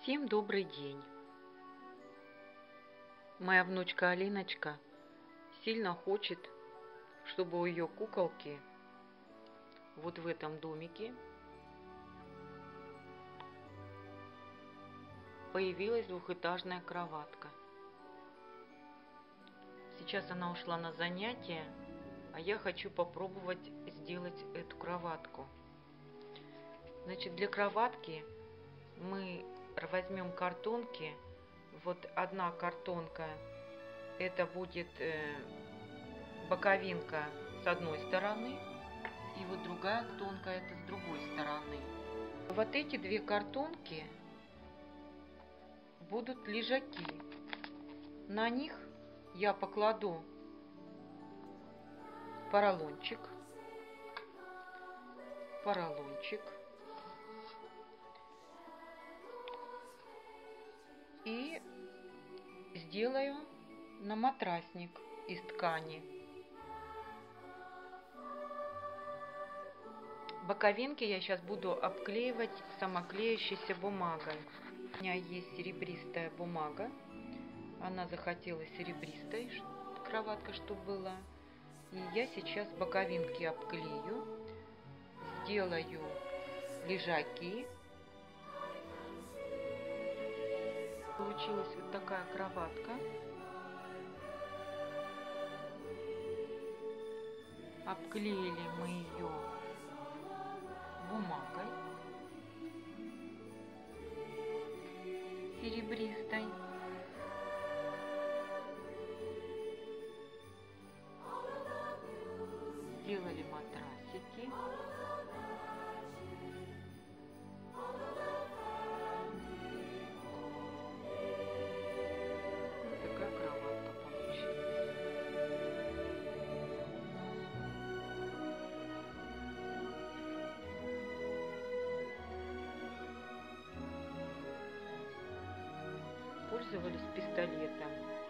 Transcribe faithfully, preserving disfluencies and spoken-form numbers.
Всем добрый день! Моя внучка Алиночка сильно хочет, чтобы у ее куколки вот в этом домике появилась двухэтажная кроватка. Сейчас она ушла на занятия, а я хочу попробовать сделать эту кроватку. Значит, для кроватки мы возьмем картонки. Вот одна картонка, это будет э, боковинка с одной стороны, и вот другая картонка, это с другой стороны. Вот эти две картонки будут лежаки. На них я покладу поролончик, поролончик и сделаю на матрасник из ткани. Боковинки я сейчас буду обклеивать самоклеющейся бумагой. У меня есть серебристая бумага. Она захотела серебристой, кроватка, чтобы была. И я сейчас боковинки обклею. Сделаю лежаки. Получилась вот такая кроватка. Обклеили мы ее бумагой серебристой. Сделали матрасики. Вот такая кроватка получилась. Пользовались пистолетом.